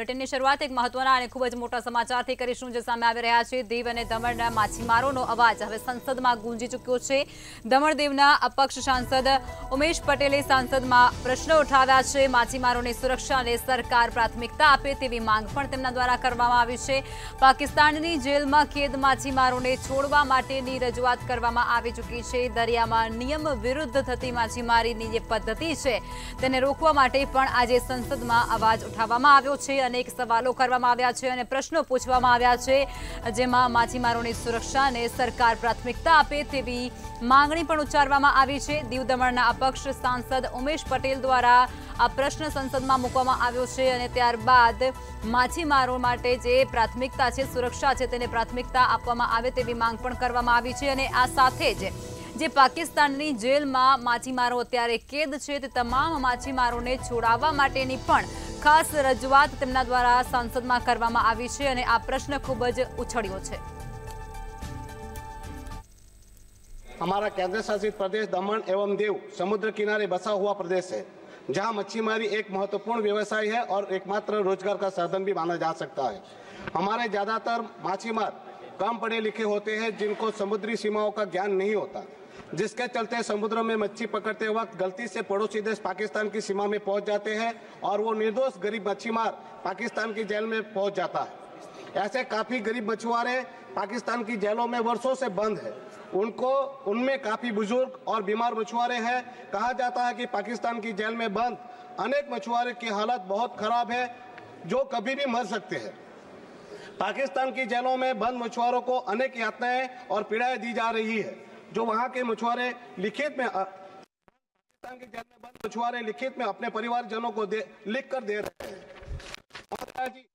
બુલેટિનની શરૂઆત એક મહત્વના અને ખૂબ જ મોટા સમાચારથી કરીશું જે સામે આવી રહ્યા છે। દીવ અને દમણના માછીમારોનો અવાજ હવે સંસદમાં ગુંજી ચૂક્યો છે। દમણ દીવના અપક્ષ સાંસદ ઉમેશ પટેલે સંસદમાં પ્રશ્નો ઉઠાવ્યા છે। માછીમારોની સુરક્ષાને સરકાર પ્રાથમિકતા આપે તેવી માંગ પણ તેમના દ્વારા કરવામાં આવી છે। પાકિસ્તાનની જેલમાં કેદ માછીમારોને છોડવા માટેની રજૂઆત કરવામાં આવી ચૂકી છે। દરિયામાં નિયમ વિરુદ્ધ થતી માછીમારીની જે પદ્ધતિ છે તેને રોકવા માટે પણ આજે સંસદમાં અવાજ ઉઠાવવામાં આવ્યો છે। अनेक सवालों करवामां आव्या छे अने प्रश्नो पूछवामां आव्या छे जेमां माछीमारोनी सुरक्षाने सरकार प्राथमिकता आपे तेवी मांगणी पण उच्चारवामां आवी छे। दीव दमणना अपक्ष सांसद उमेश पटेल द्वारा आ प्रश्न संसदमां मूकवामां આવ્યો છે અને ત્યારબાદ માછીમારો માટે જે પ્રાથમિકતા છે સુરક્ષા છે તેને પ્રાથમિકતા આપવામાં આવે તેવી માંગ પણ કરવામાં આવી છે। અને આ સાથે જ જે પાકિસ્તાનની જેલમાં માછીમારો અત્યારે કેદ છે તે તમામ માછીમારોને છોડાવવા માટેની પણ ખાસ રજૂઆત તેમના દ્વારા સંસદમાં કરવામાં આવી છે અને આ પ્રશ્ન ખૂબ જ ઉછળ્યો છે। हमारा केंद्र शासित प्रदेश दमन एवं दीव समुद्र किनारे बसा हुआ प्रदेश है, जहां मच्छीमारी एक महत्वपूर्ण व्यवसाय है और एकमात्र रोजगार का साधन भी माना जा सकता है। हमारे ज्यादातर माछीमार कम पढ़े लिखे होते हैं, जिनको समुद्री सीमाओं का ज्ञान नहीं होता, जिसके चलते समुद्र में मच्छी पकड़ते वक्त गलती से पड़ोसी देश पाकिस्तान की सीमा में पहुंच जाते हैं और वो निर्दोष गरीब मच्छीमार पाकिस्तान की जेल में पहुंच जाता है। ऐसे काफी गरीब मछुआरे पाकिस्तान की जेलों में वर्षों से बंद है। उनमें काफी बुजुर्ग और बीमार मछुआरे हैं। कहा जाता है कि पाकिस्तान की जेल में बंद अनेक मछुआरे की हालत बहुत खराब है, जो कभी भी मर सकते हैं। पाकिस्तान की जेलों में बंद मछुआरों को अनेक यातनाएं और पीड़ाएं दी जा रही है, जो वहां के मछुआरे लिखित में पाकिस्तान की जेल में बंद मछुआरे लिखित में अपने परिवारजनों को लिख कर दे रहे हैं।